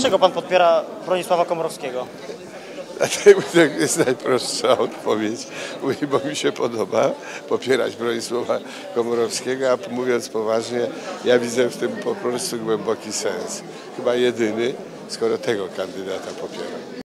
dlaczego pan popiera Bronisława Komorowskiego? Dlatego to jest najprostsza odpowiedź, bo mi się podoba popierać Bronisława Komorowskiego, a mówiąc poważnie, ja widzę w tym po prostu głęboki sens. Chyba jedyny, skoro tego kandydata popieram.